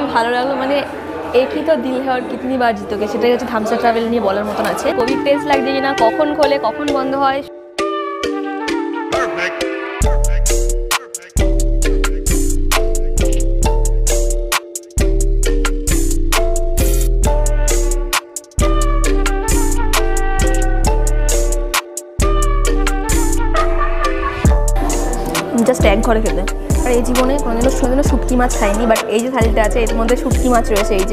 ভালো লাগলো, মানে একই তো দিল है और कितनी बार जीतोगे, সেটাই হচ্ছে ধামসা ট্রাভেল নিয়ে বলার মতন আছে। খুবই টেস্ট লাগছে কিনা, কখন খোলে কখন বন্ধ হয়। জাস্ট এক ঘরে খেতে। আর এই জীবনে কোনোদিনও শুটকি মাছ খাইনি, বাট এই যে থালিটা আছে এর মধ্যে শুটকি মাছ রয়েছে। এই যে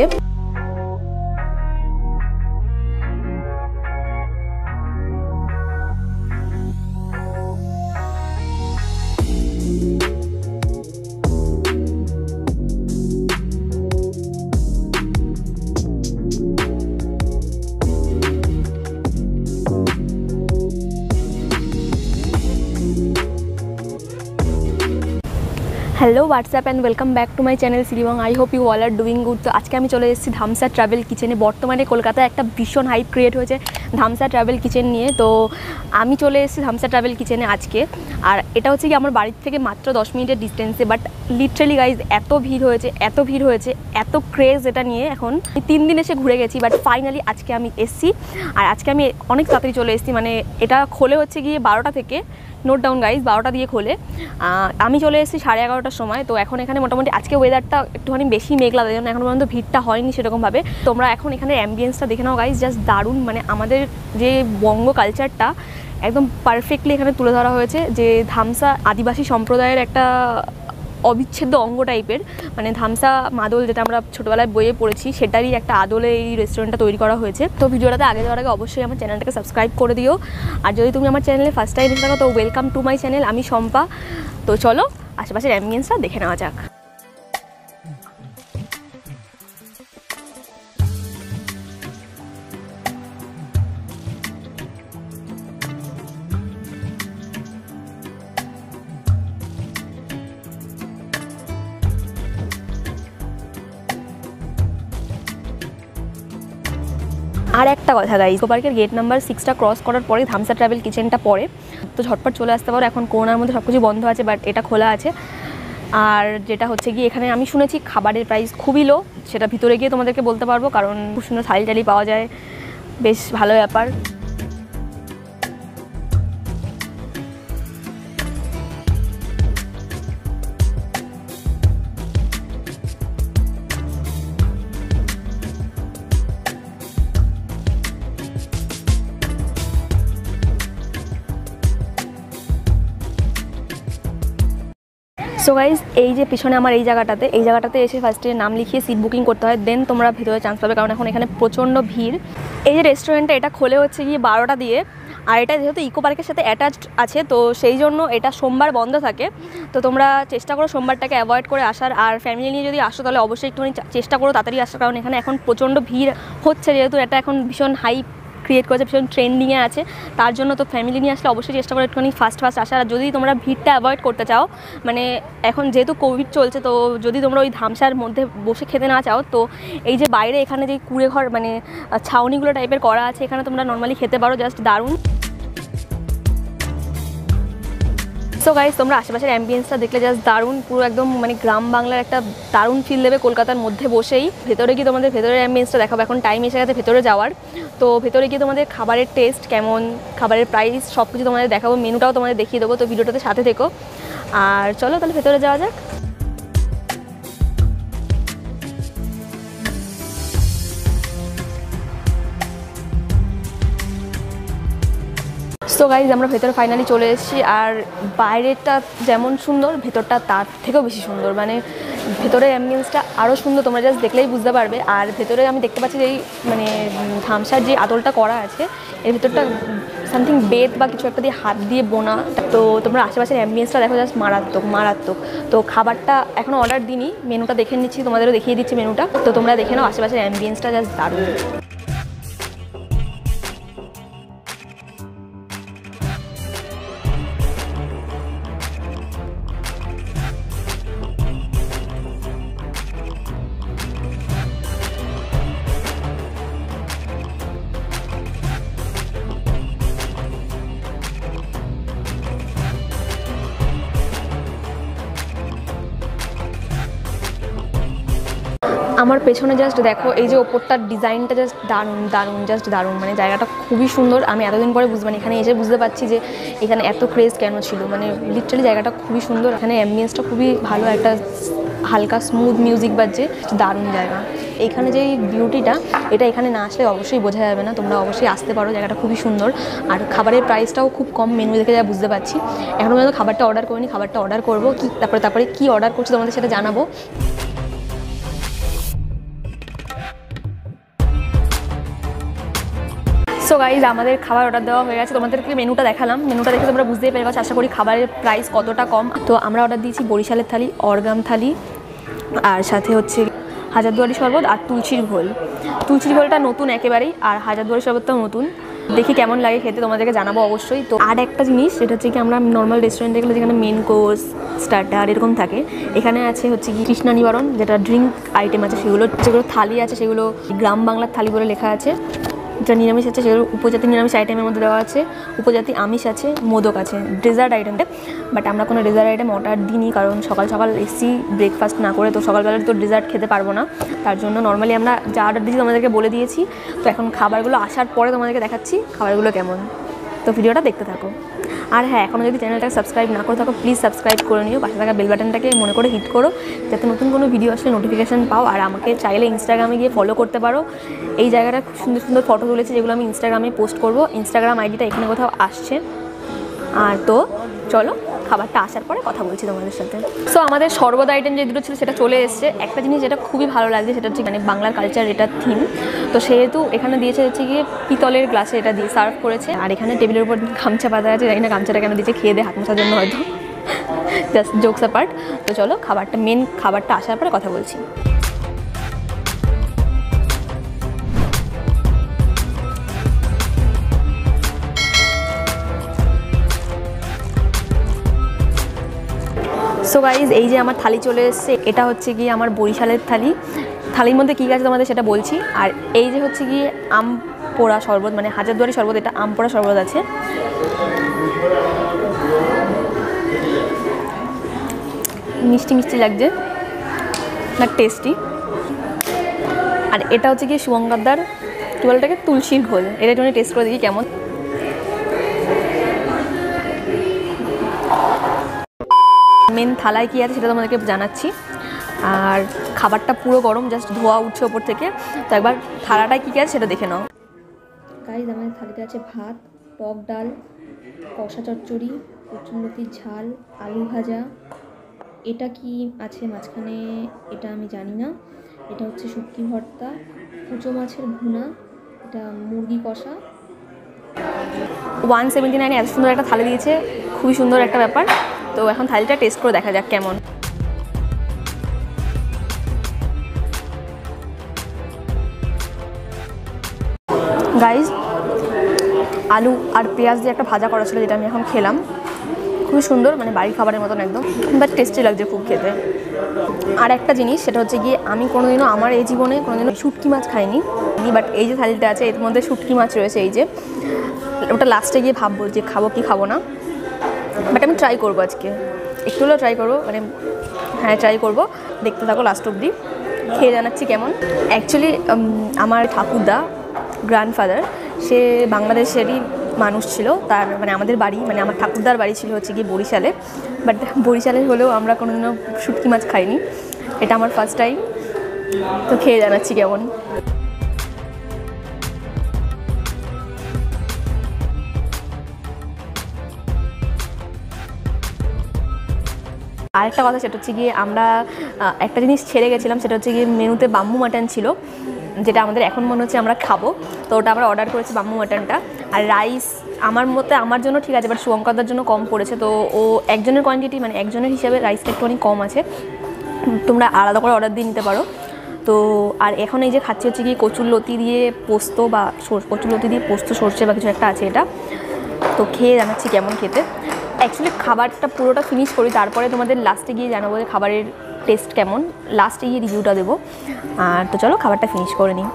hello WhatsApp and welcome back to my channel Shri Bang. I hope you all are doing good. तो आज के हमें चले एसेছি ধামসা ट्रैवल किचेने। बर्तमाने कलकाता एक भीषण हाइप क्रिएट हो ধামসা ट्रैवल किचेन নিয়ে। तो আমি চলে এসেছি ধামসা ट्रैवल किचेने আজকে। আর এটা হচ্ছে কি আমার বাড়ির থেকে মাত্র 10 মিনিটের ডিস্টেন্সে, বাট লিটারালি গাইজ এত ভিড় হয়েছে, এত ক্রেজ এটা নিয়ে। এখন 3 দিন এসে ঘুরে গেছি, বাট ফাইনালি আজকে আমি এসেছি। আর আজকে আমি অনেক তাড়াতাড়ি চলে এসেছি, মানে এটা খোলে হচ্ছে গিয়ে 12টা থেকে। নোট ডাউন গাইজ, 12টা দিয়ে খোলে। আমি চলে এসেছি 11:30টার সময়। তো এখন এখানে মোটামুটি আজকে ওয়েদারটা একটুখানি বেশি মেঘলা, তাই জন্য এখন পর্যন্ত ভিড়টা হয়নি সেরকমভাবে। তোমরা এখন এখানে অ্যাম্বিয়েন্সটা দেখে নাও গাইজ, জাস্ট দারুণ। মানে আমাদের যে বঙ্গ কালচারটা একদম পারফেক্টলি এখানে তুলে ধরা হয়েছে। যে ধামসা আদিবাসী সম্প্রদায়ের একটা অবিচ্ছেদ্য অঙ্গ টাইপের, মানে ধামসা মাদল যেটা আমরা ছোটোবেলায় বইয়ে পড়েছি, সেটারই একটা আদলে এই রেস্টুরেন্টটা তৈরি করা হয়েছে। তো ভিডিওটাতে আগে যাওয়ার আগে অবশ্যই আমার চ্যানেলটাকে সাবস্ক্রাইব করে দিও। আর যদি তুমি আমার চ্যানেলে ফার্স্ট টাইম এসে থাকো তো ওয়েলকাম টু মাই চ্যানেল, আমি শম্পা। তো চলো আশেপাশের অ্যাম্বিয়েন্সটা দেখে নেওয়া যাক। আর একটা কথা গাইজ, ইকো পার্কের গেট নাম্বার 6টা ক্রস করার পরে ধামসা ট্রাভেল কিচেনটা পড়ে। তো ঝটপট চলে আসতে পারো। এখন করোনার মধ্যে সব কিছু বন্ধ আছে, বাট এটা খোলা আছে। আর যেটা হচ্ছে গিয়ে এখানে আমি শুনেছি খাবারের প্রাইস খুবই লো, সেটা ভিতরে গিয়ে তোমাদেরকে বলতে পারবো, কারণ খুব সুন্দর থালি টালি পাওয়া যায়, বেশ ভালো ব্যাপার। সো গাইজ, এই যে পিছনে আমার এই জায়গাটাতে এসে ফার্স্টে নাম লিখিয়ে সিট বুকিং করতে হয়, দেন তোমরা ভেতরে চান্স পাবে, কারণ এখন এখানে প্রচণ্ড ভিড়। এই যে রেস্টুরেন্টটা এটা খোলে হচ্ছে গিয়ে 12টা দিয়ে। আর এটা যেহেতু ইকো পার্কের সাথে অ্যাটাচড আছে, তো সেই জন্য এটা সোমবার বন্ধ থাকে। তো তোমরা চেষ্টা করো সোমবারটাকে অ্যাভয়েড করে আসার। আর ফ্যামিলি নিয়ে যদি আসো তাহলে অবশ্যই একটুখানি চেষ্টা করো তাড়াতাড়ি আসার, কারণ এখানে এখন প্রচণ্ড ভিড় হচ্ছে, যেহেতু এটা এখন ভীষণ হাইপ ক্রিয়েট করেছে, ভীষণ ট্রেন্ডিংয়ে আছে। তার জন্য তো ফ্যামিলি নিয়ে আসলে অবশ্যই চেষ্টা করো একটুখানি ফার্স্ট আসার। আর যদি তোমরা ভিড়টা অ্যাভয়েড করতে চাও, মানে এখন যেহেতু কোভিড চলছে, তো যদি তোমরা ওই ধামসার মধ্যে বসে খেতে না চাও, তো এই যে বাইরে এখানে যে কুড়ে ঘর মানে ছাউনিগুলো টাইপের করা আছে, এখানে তোমরা নর্মালি খেতে পারো, জাস্ট দারুণ। সো গাইজ, তোমরা আশেপাশের অ্যাম্বিয়েন্সটা দেখলে জাস্ট দারুণ, পুরো একদম মানে গ্রাম বাংলার একটা দারুণ ফিল দেবে কলকাতার মধ্যে বসেই। ভেতরে গিয়ে তোমাদের ভেতরের অ্যাম্বিয়েন্সটা দেখাবো। এখন টাইম এসে গেছে ভেতরে যাওয়ার। তো ভেতরে গিয়ে তোমাদের খাবারের টেস্ট কেমন, খাবারের প্রাইস সব কিছু তোমাদের দেখাবো, মেনুটাও তোমাদের দেখিয়ে দেবো। তো ভিডিওটাতে সাথে থেকো। আর চলো তাহলে ভেতরে যাওয়া যাক। সো গাইজ, আমরা ভেতরে ফাইনালি চলে এসেছি। আর বাইরেটা যেমন সুন্দর, ভেতরটা তার থেকেও বেশি সুন্দর। মানে ভেতরের অ্যাম্বিয়েন্সটা আরও সুন্দর, তোমরা জাস্ট দেখলেই বুঝতে পারবে। আর ভেতরে আমি দেখতে পাচ্ছি যে এই মানে ধামসার যে আদলটা করা আছে, এর ভেতরটা সামথিং বেত বা কিছু একটা দিয়ে হাত দিয়ে বোনা। তো তোমরা আশেপাশের অ্যাম্বিয়েন্সটা দেখো, জাস্ট মারাত্মক। তো খাবারটা এখনও অর্ডার দিইনি, মেনুটা দেখে নিচ্ছি, তোমাদেরও দেখিয়ে দিচ্ছি মেনুটা। তো তোমরা দেখে নাও, আশেপাশের অ্যাম্বিয়েন্সটা জাস্ট দারুণ। আমার পেছনে জাস্ট দেখো এই যে ওপরটার ডিজাইনটা জাস্ট দারুণ দারুণ, জাস্ট দারুণ, মানে জায়গাটা খুবই সুন্দর। আমি এতদিন পরে মানে এখানে এসে বুঝতে পারছি যে এখানে এত ক্রেজ কেন ছিল, মানে লিটারালি জায়গাটা খুবই সুন্দর। এখানে অ্যাম্বিয়েন্সটা খুবই ভালো, একটা হালকা স্মুথ মিউজিক বাজছে, দারুণ জায়গা। এইখানে যে বিউটিটা, এটা এখানে না আসলে অবশ্যই বোঝা যাবে না, তোমরা অবশ্যই আসতে পারো, জায়গাটা খুবই সুন্দর। আর খাবারের প্রাইসটাও খুব কম, মেনু দেখে যা বুঝতে পারছি। এখনও পর্যন্ত খাবারটা অর্ডার করিনি, খাবারটা অর্ডার করবো, কি তারপরে কী অর্ডার করছি তোমাদের সেটা জানাবো। সো গাইজ, আমাদের খাবার অর্ডার দেওয়া হয়ে গেছে, তোমাদেরকে মেনুটা দেখালাম, মেনুটা দেখে তোমরা বুঝতেই পেরে গেছো আশা করি খাবারের প্রাইস কতটা কম। তো আমরা অর্ডার দিয়েছি বরিশালের থালি, অরগাম থালি, আর সাথে হচ্ছে হাজারদুয়ারি শরবত আর তুলসীর ঘোল। তুলসীর ঘোলটা নতুন একেবারেই, আর হাজারদুয়ারি শরবতটাও নতুন। দেখি কেমন লাগে খেতে, তোমাদেরকে জানাবো অবশ্যই। তো আর একটা জিনিস, সেটা হচ্ছে কি আমরা নর্মাল রেস্টুরেন্টে গেলে যেখানে মেন কোর্স, স্টার্টার এরকম থাকে, এখানে আছে হচ্ছে কি কৃষ্ণা নিবারণ, যেটা ড্রিঙ্ক আইটেম আছে সেগুলো, যেগুলো থালি আছে সেগুলো গ্রাম বাংলার থালি বলে লেখা আছে। যা নিরামিষ আছে সেগুলো উপজাতি নিরামিষ আইটেমের মধ্যে দেওয়া আছে, উপজাতি আমিষ আছে, মোদক আছে, ডেজার্ট আইটেমটা। বাট আমরা কোনো ডেজার্ট আইটেম অর্ডার দিইনি, কারণ সকাল সকাল এসি ব্রেকফাস্ট না করে তো সকালবেলা তো ডেজার্ট খেতে পারবো না, তার জন্য নর্মালি আমরা যা অর্ডার দিয়েছি তোমাদেরকে বলে দিয়েছি। তো এখন খাবারগুলো আসার পরে তোমাদেরকে দেখাচ্ছি খাবারগুলো কেমন, তো ভিডিওটা দেখতে থাকো। আর হ্যাঁ, এখনও যদি চ্যানেলটাকে সাবস্ক্রাইব না করে থাকো প্লিজ সাবস্ক্রাইব করে নিও, পাশে থাকা বেল বাটনটাকে মনে করে হিট করো, যাতে নতুন কোনো ভিডিও আসলে নোটিফিকেশান পাও। আর আমাকে চাইলে ইনস্টাগ্রামে গিয়ে ফলো করতে পারো, এই জায়গাটা খুব সুন্দর সুন্দর ফটো তুলেছি যেগুলো আমি ইনস্টাগ্রামে পোস্ট করবো, ইনস্টাগ্রাম আইডিটা এখানে কোথাও আসছে। আর তো চলো খাবারটা আসার পরে কথা বলছি তোমাদের সাথে। সো আমাদের শরবত আইটেম যে দুটো ছিল সেটা চলে এসছে। একটা জিনিস যেটা খুবই ভালো লাগছে সেটা হচ্ছে মানে বাংলার কালচার, এটা থিম, তো সেহেতু এখানে দিয়েছে হচ্ছে গিয়ে পিতলের গ্লাসে এটা দিয়ে সার্ভ করেছে। আর এখানে টেবিলের উপর গামছা পাতা আছে, জানি না গামছাটা কেন দিয়েছে, খেয়ে দিয়ে হাত মোছার জন্য হয়তো, জাস্ট জোকস অ্যাপার্ট। তো চলো মেন খাবারটা আসার পরে কথা বলছি। সো গাইজ, এই যে আমার থালি চলে এসছে, এটা হচ্ছে গিয়ে আমার বরিশালের থালি। থালির মধ্যে কী আছে তোমাদের সেটা বলছি। আর এই যে হচ্ছে গিয়ে আম পোড়া শরবত, মানে হাজারদুয়ারি শরবত, এটা আম পোড়া শরবত আছে। মিষ্টি মিষ্টি লাগছে, না টেস্টি। আর এটা হচ্ছে গিয়ে শুভঙ্করদার কী বলে এটাকে, তুলসীর ঘোল। এটা একটু টেস্ট করে দেখি কেমন। মেন থালায় কী আছে সেটা তোমাদেরকে জানাচ্ছি। আর খাবারটা পুরো গরম, জাস্ট ধোয়া উঠছে ওপর থেকে, তো একবার থালাটায় কী আছে সেটা দেখে নাও। গাইজ, আমাদের থালিতে আছে ভাত, টক ডাল, কষা চচ্চড়ি, কচুরলতির ঝাল, আলু ভাজা। এটা কি আছে মাঝখানে এটা আমি জানি না। এটা হচ্ছে শুটকি ভর্তা, কুচো মাছের ভুনা, এটা মুরগি কষা। 179 এত সুন্দর একটা থালি দিয়েছে, খুবই সুন্দর একটা ব্যাপার। তো এখন থালিটা টেস্ট করে দেখা যাক কেমন। গাইজ, আলু আর পেঁয়াজ দিয়ে একটা ভাজা করা ছিল, যেটা আমি এখন খেলাম, খুবই সুন্দর, মানে বাড়ির খাবারের মতন একদম, বাট টেস্টি লাগছে খুব খেতে। আর একটা জিনিস, সেটা হচ্ছে গিয়ে আমি কোনোদিনও আমার এই জীবনে কোনোদিনও শুটকি মাছ খাইনি, বাট এই যে থালিটা আছে এর মধ্যে শুটকি মাছ রয়েছে। এই যে ওটা লাস্টে গিয়ে ভাববো যে খাবো কি খাবো না, বাট আমি ট্রাই করবো আজকে, একটু হলেও ট্রাই করবো, মানে হ্যাঁ ট্রাই করবো। দেখতে থাকো লাস্ট অবধি, খেয়ে জানাচ্ছি কেমন। অ্যাকচুয়ালি আমার ঠাকুরদা, গ্র্যান্ডফাদার, সে বাংলাদেশেরই মানুষ ছিল, তার মানে আমাদের বাড়ি, মানে আমার ঠাকুরদার বাড়ি ছিল হচ্ছে গিয়ে বরিশালে, বাট বরিশালে হলেও আমরা কোনোদিনও শুটকি মাছ খাইনি, এটা আমার ফার্স্ট টাইম। তো খেয়ে জানাচ্ছি কেমন। আরেকটা কথা, সেটা হচ্ছে গিয়ে আমরা একটা জিনিস ছেড়ে গেছিলাম, সেটা হচ্ছে গিয়ে মেনুতে বাম্বু মাটন ছিল, যেটা আমাদের এখন মনে হচ্ছে আমরা খাবো, তো ওটা আমরা অর্ডার করেছি বাম্বু মাটনটা। আর রাইস আমার মতে আমার জন্য ঠিক আছে, বাট শুভঙ্করদার জন্য কম পড়েছে, তো ও একজনের কোয়ান্টিটি, মানে একজনের হিসাবে রাইসটা একটু অনেক কম আছে, তোমরা আলাদা করে অর্ডার দিয়ে নিতে পারো। তো আর এখন এই যে খাচ্ছি হচ্ছে গিয়ে কচুরলতি দিয়ে পোস্ত, বা কচুরলতি দিয়ে পোস্ত সর্ষে বা কিছু একটা আছে এটা, তো খেয়ে জানাচ্ছি কেমন খেতে। অ্যাকচুয়ালি খাবারটা পুরোটা ফিনিশ করি, তারপরে তোমাদের লাস্টে গিয়ে জানাবো যে খাবারের টেস্ট কেমন, লাস্টে গিয়ে রিভিউটা দেবো। আর তো চলো খাবারটা ফিনিশ করে নিই।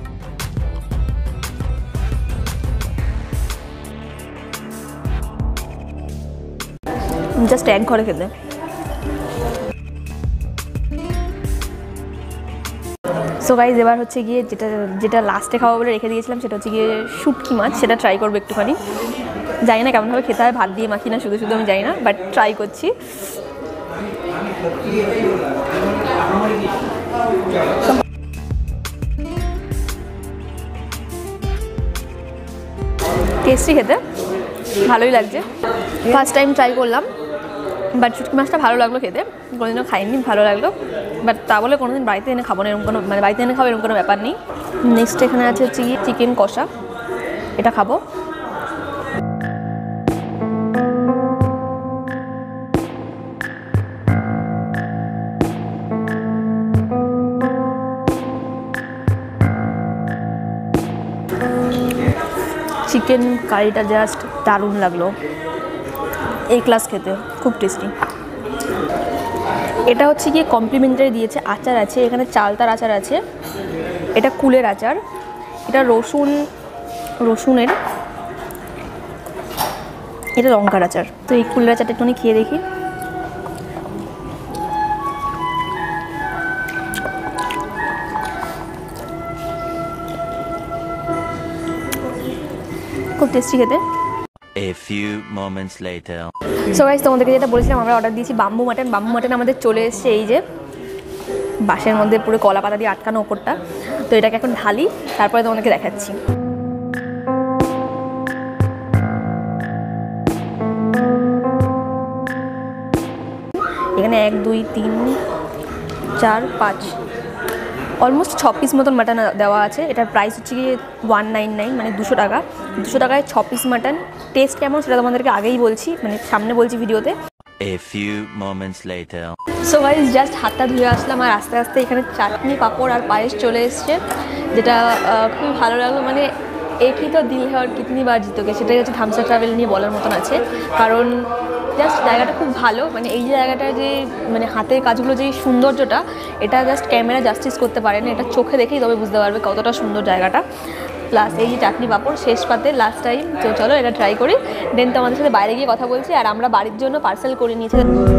জাস্ট এক ঘরে খেতে সো গাইজ এবার হচ্ছে গিয়ে যেটা লাস্টে খাওয়া বলে রেখে দিয়েছিলাম সেটা হচ্ছে গিয়ে শুটকি মাছ, সেটা ট্রাই করবো একটুখানি। জানি না কেমনভাবে খেতে হয়, ভাত দিয়ে মাখি না শুধু শুধু আমি জানি না, বাট ট্রাই করছি। টেস্টি খেতে, ভালোই লাগছে। ফার্স্ট টাইম ট্রাই করলাম, বাট শুটকি মাছটা ভালো লাগলো খেতে, কোনোদিনও খাইনি, ভালো লাগলো। বাট তা বলে কোনোদিন বাড়িতে এনে খাবো না এরকম কোনো, মানে বাড়িতে এনে খাবো এরকম কোনো ব্যাপার নেই। নেক্সট এখানে আছে হচ্ছে গিয়ে চিকেন কষা, এটা খাবো। চিকেন কারিটা জাস্ট দারুণ লাগলো, এই ক্লাস খেতে, খুব টেস্টি। এটা হচ্ছে গিয়ে কমপ্লিমেন্টারি দিয়েছে, আচার আছে এখানে, চালতার আচার আছে, এটা কুলের আচার, এটা রসুনের, এটা লঙ্কার আচার। তো এই কুলের আচারটা একটুখানি খেয়ে দেখি। খুব টেস্টি খেতে। A few moments later. So guys তোমাদেরকে যেটা বলেছিলাম, আমরা অর্ডার দিয়েছি বাম্বু মাটন। বাম্বু মাটন আমাদের চলে এসেছে এই যে বাঁশের মধ্যে পুরো কলা পাতা দিয়ে আটকানো ওপরটা। তো এটাকে এখন ঢালি, তারপরে তোমাদেরকে দেখাচ্ছি। এখানে 1 2 3 4 5 অলমোস্ট 6 পিস মতন মাটন দেওয়া আছে। এটার প্রাইস হচ্ছে গিয়ে 199, মানে 200 টাকা। 200 টাকায় 6 পিস মাটন। টেস্ট কেমন সেটা তোমাদেরকে আগেই বলছি, মানে সামনে বলছি ভিডিওতে। A few moments later. So guys just হাতটা ধুয়ে আসলাম, আর আস্তে আস্তে এখানে চাটনি, পাঁপড় আর পায়েস চলে এসছে, যেটা খুবই ভালো লাগলো। মানে একই তো দিল হ্যাঁ কিতনি বার জিতোগে, সেটাই হচ্ছে ধামসা ট্রাভেল নিয়ে বলার মতন আছে। কারণ জাস্ট জায়গাটা খুব ভালো, মানে এই জায়গাটা যে মানে হাতের কাজগুলো যে সৌন্দর্যটা, এটা জাস্ট ক্যামেরা জাস্টিস করতে পারে না, এটা চোখে দেখেই তবে বুঝতে পারবে কতটা সুন্দর জায়গাটা। প্লাস এই যে চাটনি পাঁপড় শেষ পাতে লাস্ট টাইম। তো চলো এটা ট্রাই করি, দেন তো আমাদের সাথে বাইরে গিয়ে কথা বলছি। আর আমরা বাড়ির জন্য পার্সেল করে নিয়েছি।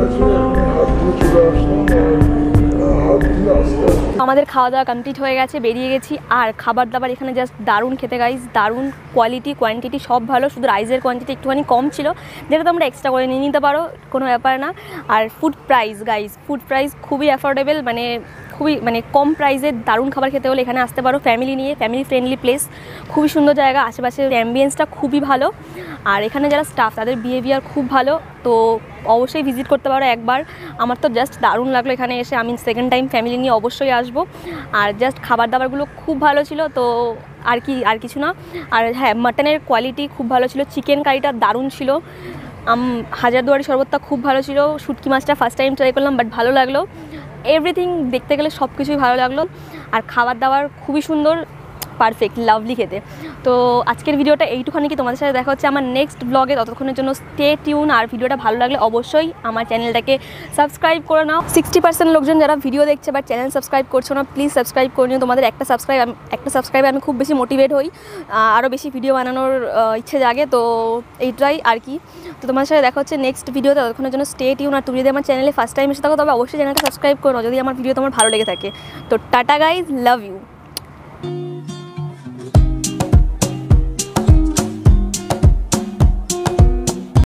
আমাদের খাওয়া দাওয়া কমপ্লিট হয়ে গেছে, বেরিয়ে গেছি। আর খাবার দাবার এখানে জাস্ট দারুণ খেতে গাইস, দারুণ কোয়ালিটি কোয়ান্টিটি সব ভালো, শুধু রাইসের কোয়ান্টিটি একটুখানি কম ছিল, যেটা তোমরা এক্সট্রা করে নিয়ে নিতে পারো, কোনো ব্যাপার না। আর food price guys, food price খুবই অ্যাফোর্ডেবল, খুবই কম প্রাইসে দারুণ খাবার খেতে হলে এখানে আসতে পারো ফ্যামিলি নিয়ে। ফ্যামিলি ফ্রেন্ডলি প্লেস, খুবই সুন্দর জায়গা, আশেপাশের অ্যাম্বিয়েন্সটা খুবই ভালো। আর এখানে যারা স্টাফ তাদের বিহেভিয়ার খুব ভালো, তো অবশ্যই ভিজিট করতে পারো একবার। আমার তো জাস্ট দারুণ লাগলো এখানে এসে, আমি সেকেন্ড টাইম ফ্যামিলি নিয়ে অবশ্যই আসবো। আর জাস্ট খাবার দাবারগুলো খুব ভালো ছিল, তো আর কিছু না। আর হ্যাঁ, মাটনের কোয়ালিটি খুব ভালো ছিল, চিকেন কারিটা দারুণ ছিল, হাজারদুয়ারি শরবতটা খুব ভালো ছিল, শুটকি মাছটা ফার্স্ট টাইম ট্রাই করলাম, বাট ভালো লাগলো। এভরিথিং দেখতে গেলে সব কিছুই ভালো লাগলো। আর খাবার দাবার খুবই সুন্দর, পারফেক্ট, লাভলি খেতে। তো আজকের ভিডিওটা এইটুখানি, কি তোমাদের সাথে দেখা হচ্ছে আমার নেক্সট ব্লগে। ততক্ষণের জন্য স্টে টিউন। আর ভিডিওটা ভালো লাগলে অবশ্যই আমার চ্যানেলটাকে সাবস্ক্রাইব করে নাও। 60% লোকজন যারা ভিডিও দেখছে বাট চ্যানেল সাবস্ক্রাইব করছো না, প্লিজ সাবস্ক্রাইব করে নিও। তোমাদের একটা সাবস্ক্রাইবে আমি খুব বেশি মোটিভেট হই, আরও বেশি ভিডিও বানানোর ইচ্ছে জাগে। তো এইটাই আর কি। তো তোমাদের সাথে দেখা হচ্ছে নেক্সট ভিডিওতে, ততক্ষণের জন্য স্টে টিউন। আর তুমি যদি আমার চ্যানেলে ফার্স্ট টাইম এসে থাকো, তবে অবশ্যই চ্যানেলটা সাবস্ক্রাইব করো যদি আমার ভিডিও তোমার ভালো লেগে থাকে। তো টাটা গাইজ, লাভ ইউ।